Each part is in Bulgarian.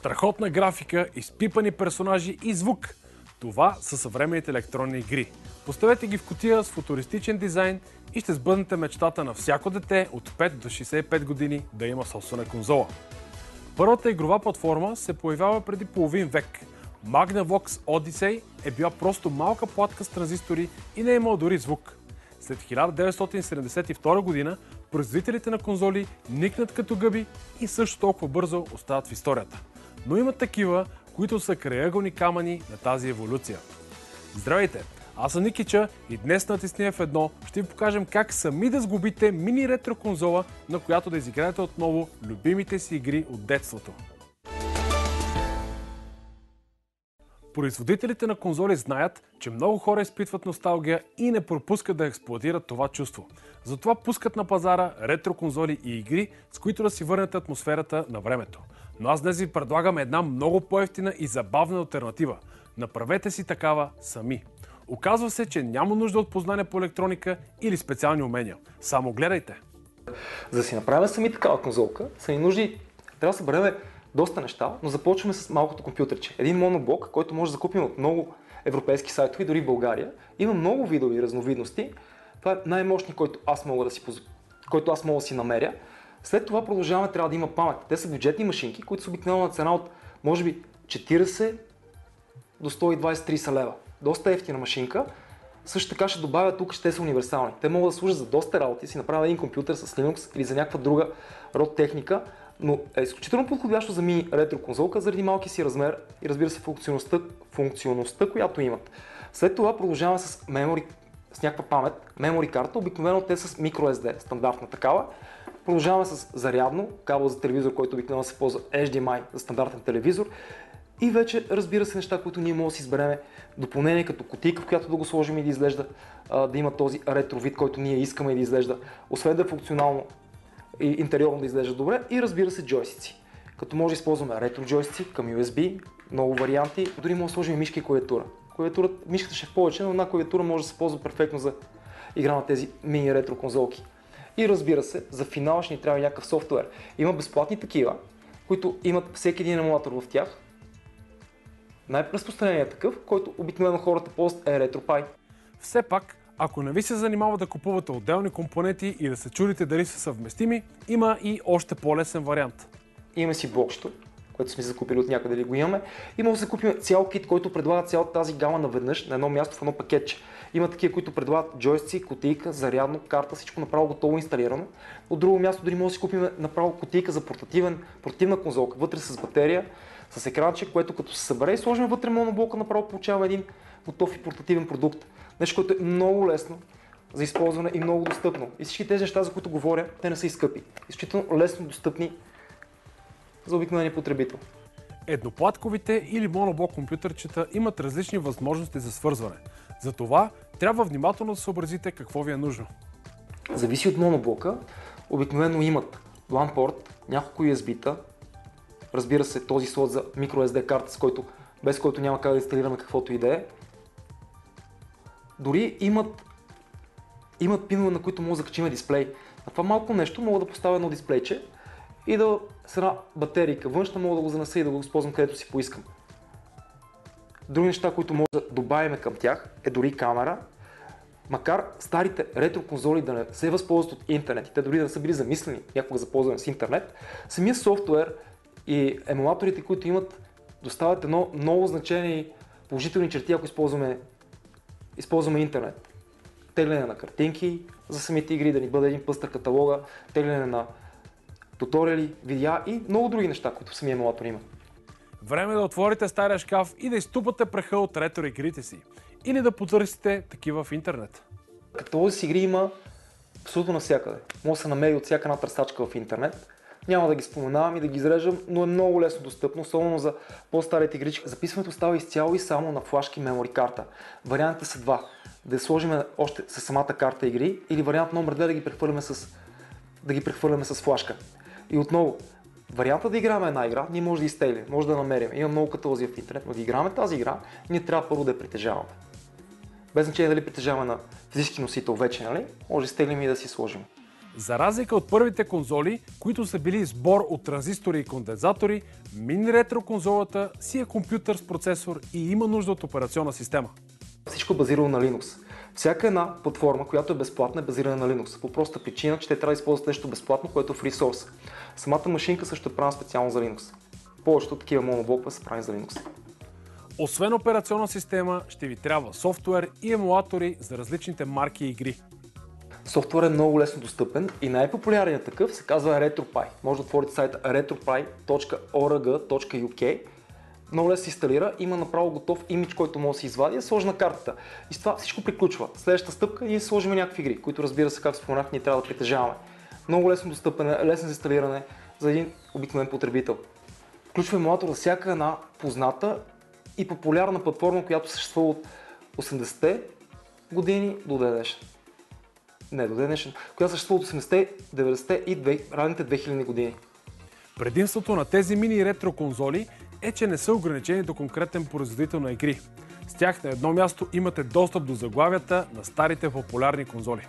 Страхотна графика, изпипани персонажи и звук. Това са съвременните електронни игри. Поставете ги в кутия с футуристичен дизайн и ще сбъднете мечтата на всяко дете от 5 до 65 години да има собствена конзола. Първата игрова платформа се появява преди половин век. Magnavox Odyssey е била просто малка платка с транзистори и не е имала дори звук. След 1972 година производителите на конзоли никнат като гъби и също толкова бързо остават в историята. Но има такива, които са крайъгълни камъни на тази еволюция. Здравейте! Аз съм Никича и днес натисни F1 ще ви покажем как сами да сглобите мини ретро конзола, на която да изиграете отново любимите си игри от детството. Производителите на конзоли знаят, че много хора изпитват носталгия и не пропускат да експлоатират това чувство. Затова пускат на пазара ретро конзоли и игри, с които да си върнете атмосферата на времето. Но аз днес ви предлагам една много по-евтина и забавна алтернатива. Направете си такава сами. Оказва се, че няма нужда от познание по електроника или специални умения. Само гледайте! За да си направим сами такава конзолка, са ни нужди, трябва да съберем доста неща, но започваме с малкото компютърче. Един моноблок, който може да закупим от много европейски сайтове, дори в България. Има много видови и разновидности. Това е най-мощният, който аз мога да си намеря. След това продължаваме, трябва да има памет. Те са бюджетни машинки, които са обикновено на цена от може би 40 до 120-30 лева. Доста ефтина машинка. Също така ще добавя тук, ще са универсални. Те могат да служат за доста работи, си направя един компютър с Linux или за някаква друга род техника, но е изключително подходящо за мини ретро конзолка заради малки си размер и разбира се функционалността, която имат. След това продължаваме с някаква памет, memory карта, обикновено те с microSD, стандартна такава. Продължаваме с зарядно, кабел за телевизор, който обикновено се ползва HDMI за стандартен телевизор. И вече разбира се неща, които ние можем да си избереме допълнение като кутийка, в която да го сложим и да изглежда, да има този ретро вид, който ние искаме и да изглежда, освен да е функционално и интериорно да изглежда добре, и разбира се джойстици. Като може да използваме ретро джойстици към USB, много варианти, дори може да сложим мишка и клавиатура. Мишката ще е в повече, но една клавиатура може да се ползва перфектно за игра на тези мини ретро конзолки. И разбира се, за финал ще ни трябва някакъв софтуер. Има безплатни такива, които имат всеки един емулатор в тях. Най-разпространеният такъв, който обикновено хората ползват, е RetroPie. Все пак, ако не ви се занимава да купувате отделни компоненти и да се чудите дали са съвместими, има и още по-лесен вариант. Имаме си блокчето, което сме закупили от някъде или го имаме, и може да закупим цял кит, който предлага цялата тази гама наведнъж на едно място в едно пакетче. Има такива, които предлагат джойстици, кутийка, зарядно, карта, всичко направо готово инсталирано. От друго място дори може да си купим направо кутийка за портативна конзолка, вътре с батерия, с екранче, което като се събере и сложим вътре моноблока, направо получаваме един готов и портативен продукт. Нещо, което е много лесно за използване и много достъпно. И всички тези неща, за които говоря, те не са и скъпи. Изключително лесно достъпни за обикновения потребител. Едноплатковите или моноблок компютърчета имат различни възможности за свързване. Затова трябва внимателно да съобразите какво ви е нужно. Зависи от моноблока. Обикновено имат LAN порт, няколко USB-та, разбира се този слот за microSD карта, без който няма как да инсталираме каквото и да е. Дори имат пинове, на които може да закачим дисплей. На това малко нещо мога да поставя едно дисплейче и с една батерийка външна мога да го занеса и да го използвам където си поискам. Други неща, които може да добавим към тях, е дори камера. Макар старите ретро конзоли да не се възползват от интернет, те дори да не са били замислени някога за ползване с интернет, самия софтуер и емулаторите, които имат, доставят едно много значение и положителни черти, ако използваме интернет. Тегляне на картинки за самите игри, да ни бъде един пъстър каталога, тегляне на туториали, видеа и много други неща, които самия емулатор има. Време е да отворите стария шкаф и да изтупате праха от ретро игрите си. Или да потърсите такива в интернет. Каталози с игри има абсолютно навсякъде. Може да се намери от всяка една търсачка в интернет. Няма да ги споменавам и да ги изрежам, но е много лесно достъпно, особено за по-старите игрички. Записването става изцяло и само на флашки memory карта. Вариантите са два. Да сложим още с самата карта игри, или вариант номер 2 да ги прехвърляме с флашка. И отново, варианта да играем една игра, ние може да изтеглим, може да намерим. Има много каталози в интернет, но да играем тази игра, ние трябва първо да я притежаваме. Без значение дали притежаваме на физически носител вече, нали? Може да изтеглим и да си сложим. За разлика от първите конзоли, които са били сбор от транзистори и кондензатори, мини ретро конзолата си е компютър с процесор и има нужда от операционна система. Всичко е базирано на Linux. Всяка една платформа, която е безплатна, е базирана на Linux. По проста причина, че те трябва да използват нещо безплатно, което е free source. Самата машинка също е правена специално за Linux. Повечето такива моноблокове са правени за Linux. Освен операционна система, ще ви трябва софтуер и емулатори за различните марки и игри. Софтуер е много лесно достъпен и най-популярният такъв се казва RetroPie. Може да отворите сайта retropie.org.uk. Много лесно се инсталира, има направо готов имидж, който може да се извади и да сложи на картата. И с това всичко приключва. Следващата стъпка ние сложим някакви игри, които, разбира се, както споменах, ние трябва да притежаваме. Много лесно достъпен, лесно за инсталиране за един обикновен потребител. Включва емулатор за всяка една позната и популярна платформа, която съществува от 80-те години до днешен. Не, до днешен, която съществува от 80-те, 90-те и ранните 2000 години. Предимството на тези мини ретро конзоли е, че не са ограничени до конкретен производител на игри. С тях на едно място имате достъп до заглавията на старите популярни конзоли.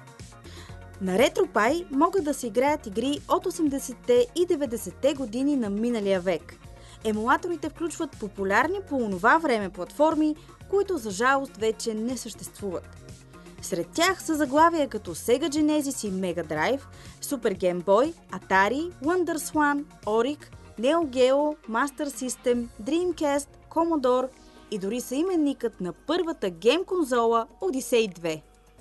На RetroPie могат да се играят игри от 80-те и 90-те години на миналия век. Емулаторите включват популярни по онова време платформи, които за жалост вече не съществуват. Сред тях са заглавия като Sega Genesis и Mega Drive, Super Game Boy, Atari, WonderSwan, Oric, Neo Geo, Master System, Dreamcast, Commodore и дори съименникът на първата гейм конзола Odyssey 2.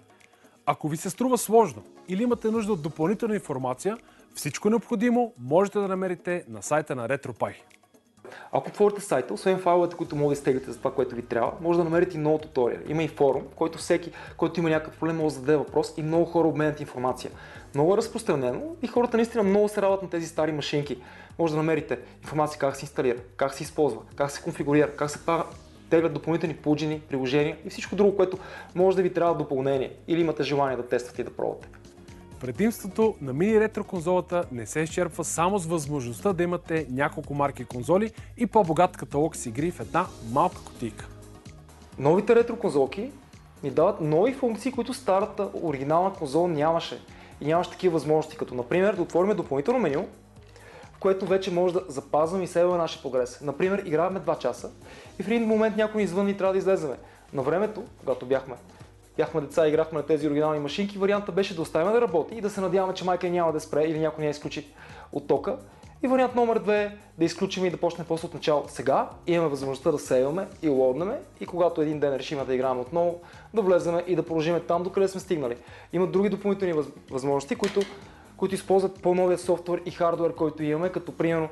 Ако ви се струва сложно или имате нужда от допълнителна информация, всичко необходимо можете да намерите на сайта на RetroPie. Ако отворите сайта, освен файловете, които може да изтеглите за това, което ви трябва, може да намерите и много туториали. Има и форум, в който всеки, който има някакъв проблем, може да зададе въпрос и много хора обменят информация. Много е разпространено и хората наистина много се радват на тези стари машинки. Може да намерите информация как се инсталира, как се използва, как се конфигурира, как се теглят допълнителни плагини, приложения и всичко друго, което може да ви трябва допълнение или имате желание да тествате и да пробвате. Предимството на мини ретро конзолата не се изчерпва само с възможността да имате няколко марки конзоли и по-богат каталог с игри в една малка кутийка. Новите ретро конзолки ни дават нови функции, които старата оригинална конзола нямаше. И нямаше такива възможности, като например да отворим допълнително меню, в което вече може да запазваме и сейваме нашия прогрес. Например, играем 2 часа и в един момент някой ни извън и трябва да излеземе. На времето, когато бяхме деца и играхме на тези оригинални машинки, вариантът беше да оставим да работи и да се надяваме, че майка няма да спре или някой не изключи от тока. И вариант номер 2 е да изключим и да почнем после от начало. Сега имаме възможността да сейваме и лоднеме и когато един ден решим да играем отново, да влеземе и да продължим там, докъде сме стигнали. Има други допълнителни възможности, които използват по-новия софтуер и хардуер, който имаме, като примерно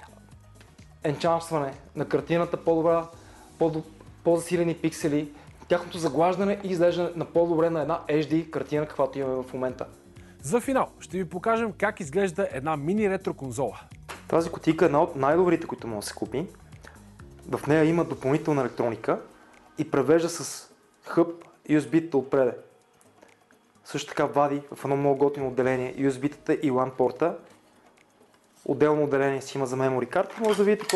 енчанстване на картината, по-добра, по-засилени пиксели, тяхното заглаждане и изглеждане на по-добре на една HD картина, каквато имаме в момента. За финал ще ви покажем как изглежда една мини ретро конзола. Тази кутийка е една от най-добрите, които може да се купи. В нея има допълнителна електроника и превежда с хъб USB-та отпреде. Също така вади в едно много готино отделение USB-тата и LAN порта. Отделно отделение си има за memory карта. Може да видите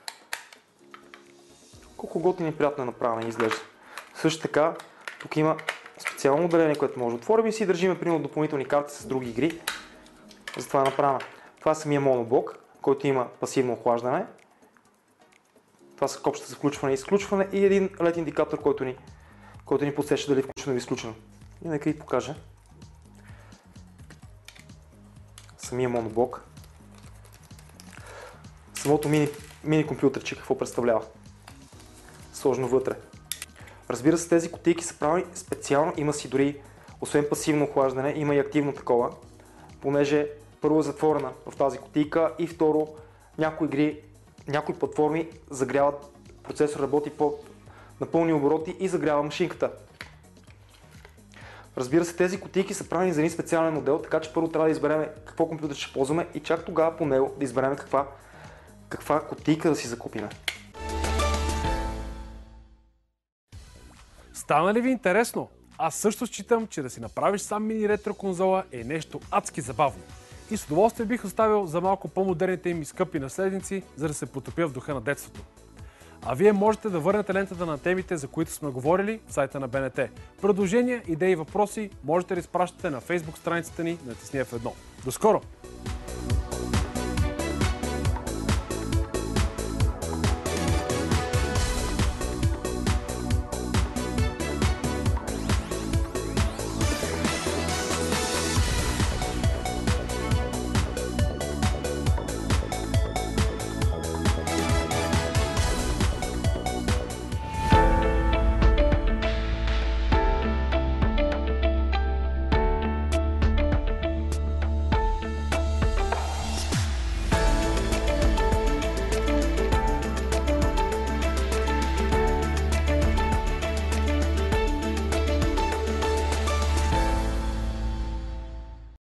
колко готино и приятно е направено и изглежда. Също така, тук има специално отделение, което може да отворим и си държиме примерно допълнителни карти с други игри. Затова е направено. Това е самия моноблок, който има пасивно охлаждане. Това са копчета за включване и изключване и един LED индикатор, който ни подсеща дали е включено или изключено. И нека ви покажа самия моноблок. Самото мини компютърче какво представлява. Сложно вътре. Разбира се, тези кутийки са правени специално, има си дори, освен пасивно охлаждане, има и активно такова, понеже първо е затворена в тази кутийка и второ, някои платформи загряват, процесор работи на пълни обороти и загрява машинката. Разбира се, тези кутийки са правени за един специален модел, така че първо трябва да изберем какво компютър ще ползваме и чак тогава по него да изберем каква кутийка да си закупим. Стана ли ви интересно? Аз също считам, че да си направиш сам мини ретро конзола е нещо адски забавно. И с удоволствие бих оставил за малко по-модерните им и скъпи наследници, за да се потопя в духа на детството. А вие можете да върнете лентата на темите, за които сме говорили в сайта на БНТ. Предложения, идеи и въпроси можете да изпращате на Facebook страницата ни Натисни F1. До скоро!